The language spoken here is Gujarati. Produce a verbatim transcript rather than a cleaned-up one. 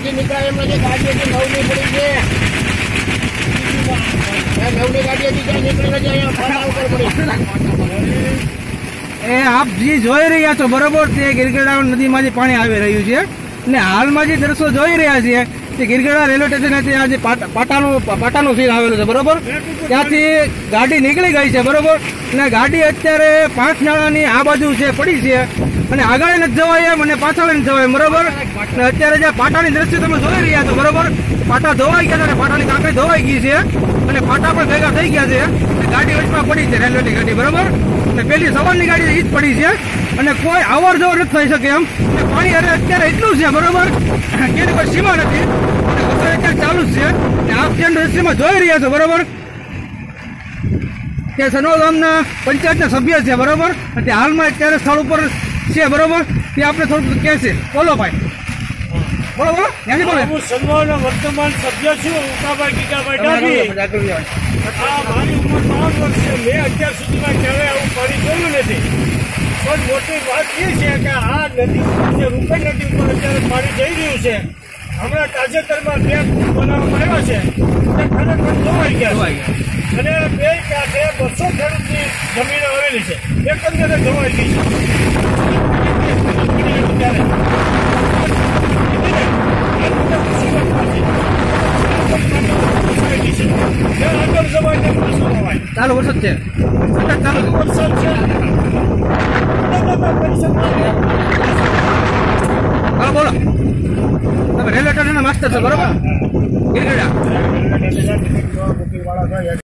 નથી નીકળ્યા એમ નથી. ગાડીઓથી નવની પડી છે, નવની ગાડીઓથી ક્યાં નીકળી નથી, અહીંયા ફાટા ઉપર પડી. એ આપ જે જોઈ રહ્યા છો બરોબર, તે ગીરગઢડા નદીમાંથી પાણી આવી રહ્યું છે ને હાલમાં જે દ્રશ્યો જોઈ રહ્યા છીએ તે ગીરગઢડા રેલવે સ્ટેશનથી આ જે પાટાનું પાટાનું સીન આવેલું છે બરોબર, ત્યાંથી ગાડી નીકળી ગઈ છે બરોબર, અને ગાડી અત્યારે પાંચ નાળાની આ બાજુ છે પડી છે અને આગળ નથી જવાય એમ અને પાછળ નથી જવાય બરોબર. અને અત્યારે જે પાટાની દ્રશ્ય તમે જોઈ રહ્યા છો બરોબર, પાટા ધોવાઈ ગયા છે, પાટાની કાંકરી ધોવાઈ ગઈ છે અને પાટા પણ ભેગા થઈ ગયા છે. ગાડી વચમાં પડી છે રેલવેની ગાડી બરોબર, અને પેલી સવારની ગાડી એ જ પડી છે અને કોઈ અવર જવર નથી થઈ શકે એમ. પાણી અરે અત્યારે એટલું છે બરોબર કે એની કોઈ સીમા નથી અને વરસાદ અત્યારે ચાલુ જ છે. આપ જે દ્રશ્યમાં જોઈ રહ્યા છો બરોબર, તે સનોલ ગામના પંચાયતના સભ્ય છે બરોબર, તે હાલમાં અત્યારે સ્થળ ઉપર છે બરોબર. તે આપણે થોડુંક કહેશે. બોલો ભાઈ, બોલો બોલો. ત્યાંથી બોલો. હું સન્માનના વર્તમાન સભ્ય છું, ઉકાભાઈ ગીતાભાઈ ડાભી. આ મારી ઉંમર બાવન વર્ષ છે. મેં અત્યાર સુધીમાં ક્યારેય આવું પાણી જોયું નથી. પણ મોટી વાત એ છે કે આ નદી જે રૂપેણ નદી ઉપર અત્યારે પાણી જઈ રહ્યું છે. હમણાં તાજેતરમાં બે બનાવવામાં આવ્યા છે, તે ખરેખર ધોવાઈ ગયા છે અને બે કાંઠે બસો ખેડૂતની જમીનો આવેલી છે, એકંદરે ધોવાઈ ગઈ છે. ચાલુ વરસાદ છે, ચાલુ વરસાદ છે. હા બોલો. તમે રેલવે સ્ટેશનના માસ્ટર છો બરોબર, ગીરગઢડા.